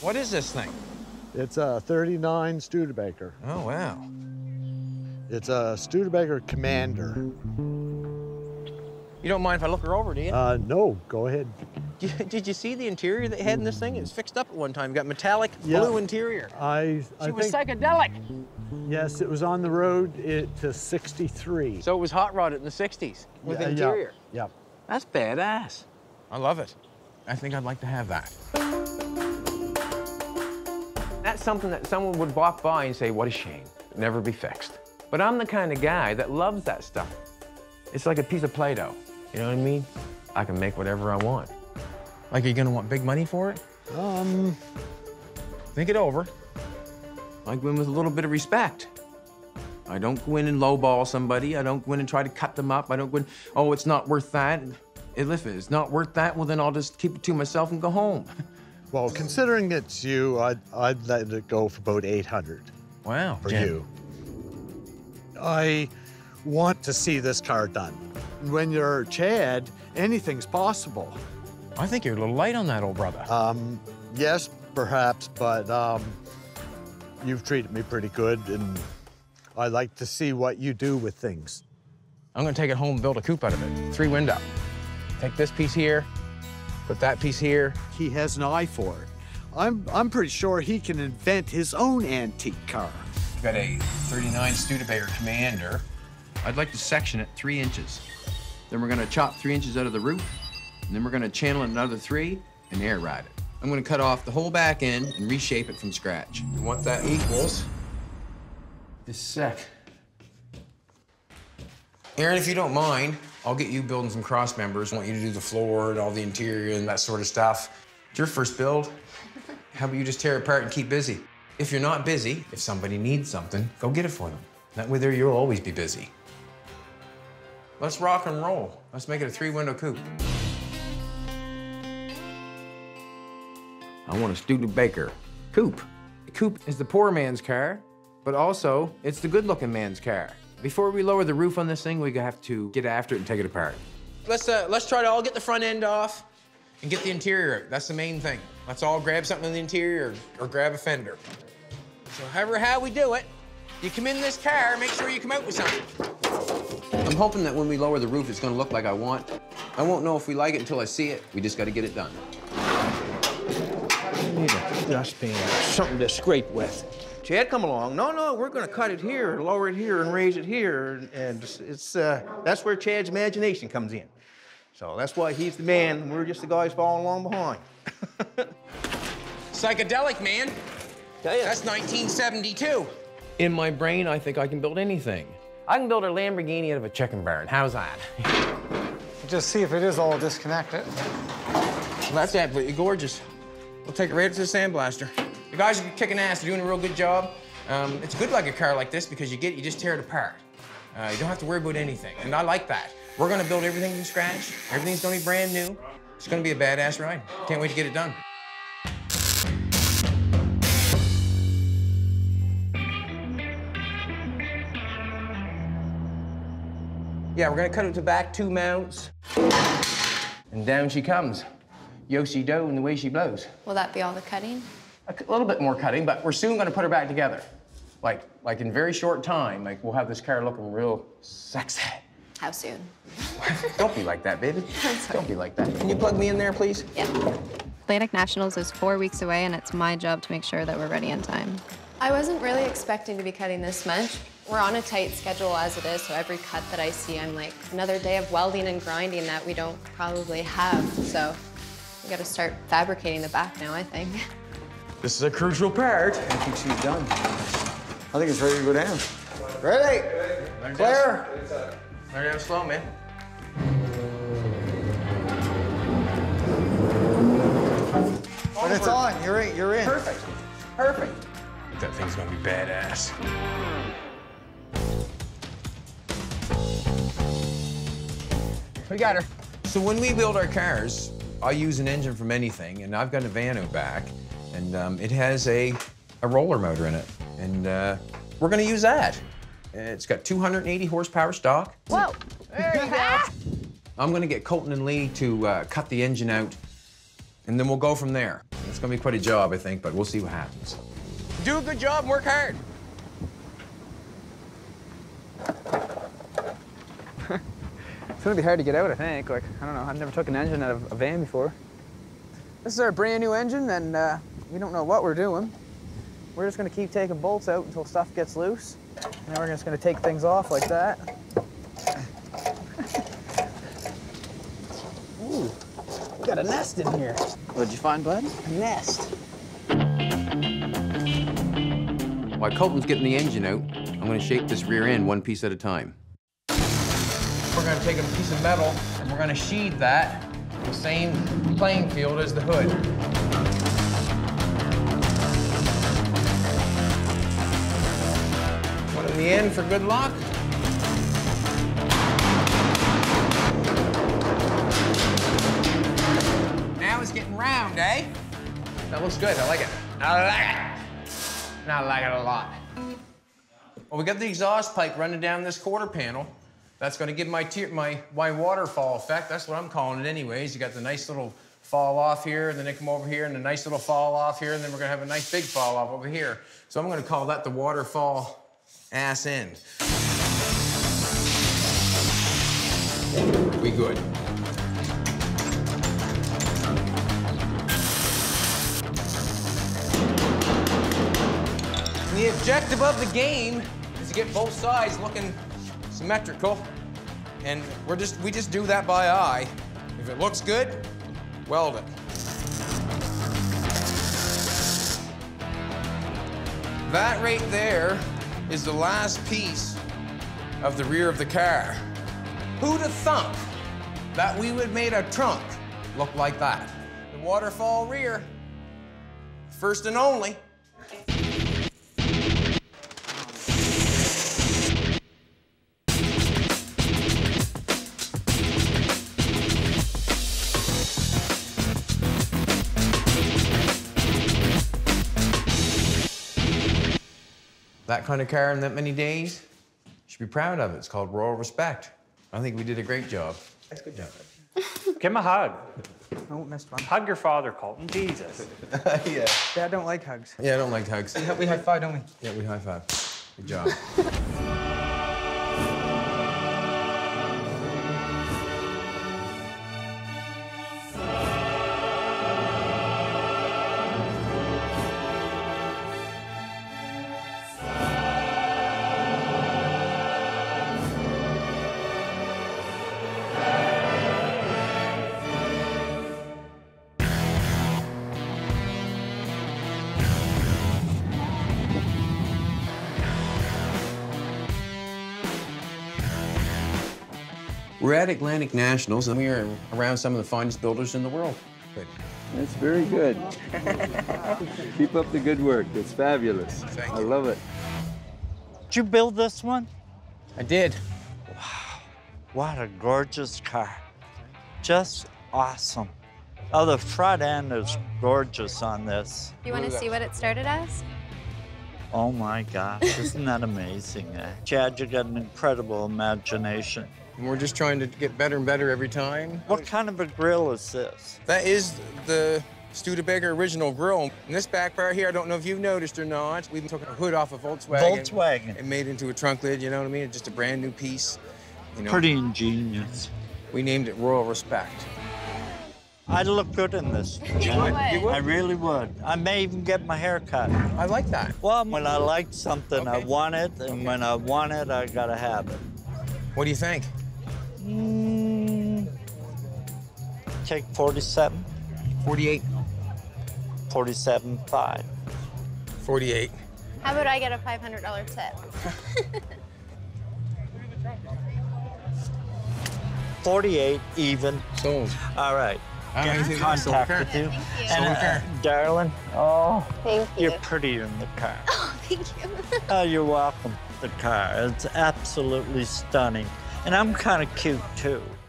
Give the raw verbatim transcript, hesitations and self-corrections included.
What is this thing? It's a thirty-nine Studebaker. Oh, wow. It's a Studebaker Commander. You don't mind if I look her over, do you? Uh, no, go ahead. Did, did you see the interior they had in this thing? It was fixed up at one time. Got metallic Yeah. blue interior. I, I She was think, psychedelic. yes, it was on the road it, to sixty-three. So it was hot rodded in the sixties with Yeah, interior. Yeah, yeah. That's badass. I love it. I think I'd like to have that. That's something that someone would walk by and say, what a shame, never be fixed. But I'm the kind of guy that loves that stuff. It's like a piece of Play-Doh, you know what I mean? I can make whatever I want. Like, are you gonna want big money for it? Um, Think it over. I go in with a little bit of respect. I don't go in and lowball somebody. I don't go in and try to cut them up. I don't go in, oh, it's not worth that. If it's not worth that, well, then I'll just keep it to myself and go home. well, considering it's you, I'd, I'd let it go for about eight hundred. Wow. For Jen. you. I want to see this car done. When you're Chad, anything's possible. I think you're a little light on that, old brother. Um, yes, perhaps, but um, you've treated me pretty good, and I like to see what you do with things. I'm gonna take it home and build a coupe out of it. Three window. Take this piece here, put that piece here. He has an eye for it. I'm, I'm pretty sure he can invent his own antique car. We've got a thirty-nine Studebaker Commander. I'd like to section it three inches. Then we're gonna chop three inches out of the roof, and then we're gonna channel it another three and air ride it. I'm gonna cut off the whole back end and reshape it from scratch. And what that equals, this sec. Aaron, if you don't mind, I'll get you building some cross members. I want you to do the floor and all the interior and that sort of stuff. It's your first build. How about you just tear it apart and keep busy? If you're not busy, if somebody needs something, go get it for them. That way there you'll always be busy. Let's rock and roll. Let's make it a three-window coupe. I want a Studebaker coupe. A coupe is the poor man's car, but also it's the good-looking man's car. Before we lower the roof on this thing, we have to get after it and take it apart. Let's uh, let's try to all get the front end off and get the interior out. That's the main thing. Let's all grab something in the interior or, or grab a fender. So however how we do it, you come in this car, make sure you come out with something. I'm hoping that when we lower the roof, it's gonna look like I want. I won't know if we like it until I see it. We just gotta get it done. I need a dustpan or something to scrape with. Chad, come along. No, no, we're gonna cut it here, lower it here, and raise it here, and it's, it's uh, that's where Chad's imagination comes in. So that's why he's the man, and we're just the guys following along behind. Psychedelic, man. Tell ya. That's nineteen seventy-two. In my brain, I think I can build anything. I can build a Lamborghini out of a chicken barn. How's that? Just see if it is all disconnected. Well, that's absolutely gorgeous. We'll take it right to the sandblaster. The guys are kicking ass. They're doing a real good job. Um, it's good like a car like this because you get, you just tear it apart. Uh, you don't have to worry about anything, and I like that. We're gonna build everything from scratch. Everything's gonna be brand new. It's gonna be a badass ride. Can't wait to get it done. Yeah, we're gonna cut it to back two mounts, and down she comes. Yo-si-do and the way she blows. Will that be all the cutting? A little bit more cutting, but we're soon gonna put her back together. Like, like in very short time, like we'll have this car looking real sexy. How soon? Don't be like that, baby. Don't be like that. Can you plug me in there, please? Yeah. Atlantic Nationals is four weeks away, and it's my job to make sure that we're ready in time. I wasn't really expecting to be cutting this much. We're on a tight schedule as it is, so every cut that I see, I'm like, another day of welding and grinding that we don't probably have. So we gotta start fabricating the back now, I think. This is a crucial part. I think she's done. I think it's ready to go down. Ready? Learn Clear? Down, learn down slow, man. But it's on. You're in. You're in. Perfect. Perfect. That thing's gonna be badass. We got her. So when we build our cars, I use an engine from anything, and I've got a van out back, and um, it has a, a roller motor in it, and uh, we're gonna use that. It's got two hundred eighty horsepower stock. Whoa! There you go. I'm gonna get Colton and Lee to uh, cut the engine out, and then we'll go from there. It's gonna be quite a job, I think, but we'll see what happens. Do a good job and work hard. It's gonna be hard to get out, I think. Like, I don't know, I've never took an engine out of a van before. This is our brand new engine, and uh, we don't know what we're doing. We're just gonna keep taking bolts out until stuff gets loose. And then we're just gonna take things off like that. Ooh, we got a nest in here. What'd you find, bud? A nest. While Colton's getting the engine out, I'm gonna shape this rear end one piece at a time. We're gonna take a piece of metal and we're gonna sheathe that in the same playing field as the hood. One in the end for good luck. Now it's getting round, eh? That looks good, I like it. I like it. I like it a lot. Well, we got the exhaust pipe running down this quarter panel. That's gonna give my, tier, my, my waterfall effect. That's what I'm calling it anyways. You got the nice little fall off here, and then they come over here, and a nice little fall off here, and then we're gonna have a nice big fall off over here. So I'm gonna call that the waterfall ass end. We good. And the objective of the game is to get both sides looking symmetrical, and we're just we just do that by eye. If it looks good, weld it. That right there is the last piece of the rear of the car. Who'd have thunk that we would made a trunk look like that? The waterfall rear, first and only. That kind of car in that many days, you should be proud of it. It's called Royal Respect. I think we did a great job. That's a good job. Give him a hug. Oh, missed one. Hug your father, Colton. Jesus. Yeah. Dad don't like hugs. Yeah, I don't like hugs. We, we high five, don't we? Yeah, we high five. Good job. We're at Atlantic Nationals, and we are around some of the finest builders in the world. Good. That's very good. Keep up the good work. It's fabulous. Thank I you. love it. Did you build this one? I did. Wow, what a gorgeous car. Just awesome. Oh, the front end is gorgeous on this. You want to see what it started as? Oh my gosh, isn't that amazing? Eh? Chad, you got an incredible imagination. And we're just trying to get better and better every time. What kind of a grill is this? That is the Studebaker original grill. And this back part here, I don't know if you've noticed or not, we took a hood off a Volkswagen. Volkswagen. And made it into a trunk lid, you know what I mean? It's just a brand new piece. You know? Pretty ingenious. We named it Royal Respect. I'd look good in this. You would. You would? I really would. I may even get my hair cut. I like that. Well, when I like something, I Okay. want it, and when I want it, I gotta have it. What do you think? Mm, take forty-seven. forty-eight. forty-seven five. forty-eight. How about I get a five hundred dollar tip? forty-eight even. Sold. All right. How Get many in things I sold contact the car? with you. Thank you. And, Sold the car. uh, darling, oh, Thank you. you're prettier in the car. Oh, thank you. Oh, you're welcome. The car, it's absolutely stunning. And I'm kind of cute, too.